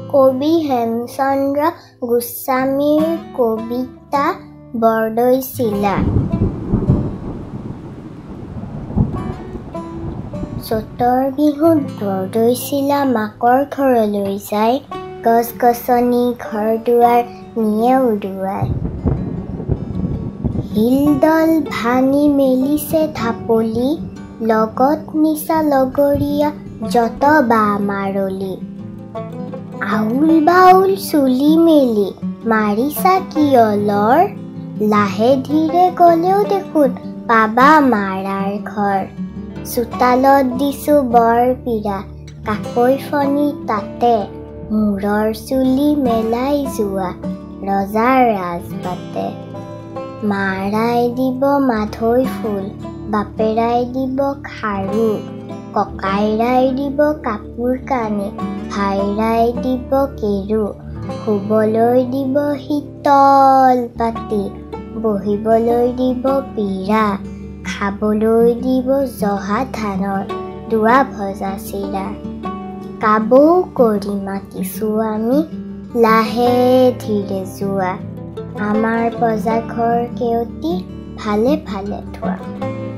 কবি হেমচন্দ্ৰ গোস্বামীৰ কবিতা বৰদৈচিলা। চ'তৰ বিহুত বৰদৈচিলা মাকৰ ঘৰলৈ যায়, গছ-গছনি ঘৰ-দুৱাৰ নিয়ে উৰুৱাই। শিলডল ভাঙি মেলিছে ঢাপলি, লগত নিচা লগৰীয়া যত বা মাৰলি। আউল বাউল চুলি মেলি মাৰিছা কি অলৰ, লাহে ধীৰে গলেও দেখোন পাবা মাৰাৰ ঘৰ। চোতালত দিছো বৰ পীৰা, কাকৈ ফণি তাতে, মূৰৰ চুলি মেলাই যোৱা ৰজাৰ ৰাজবাটে। মাৰাই দিব মাধৈ ফুল, বাপেৰাই দিব খাৰু, ককাইৰাই দিব কাপোৰ কানি, ভাইৰাই দিব কেৰু। শুবলৈ দিব শীতল পাটি, বহিবলৈ দিব পীৰা, খাবলৈ দিব জহা ধানৰ দোৱা ভজা চিৰা। কাবৌ কৰি মাতিছো আমি, লাহে ধীৰে যোৱা, আমাৰ প্ৰজা ঘৰ কেওটি ভালে ভালে থোৱা।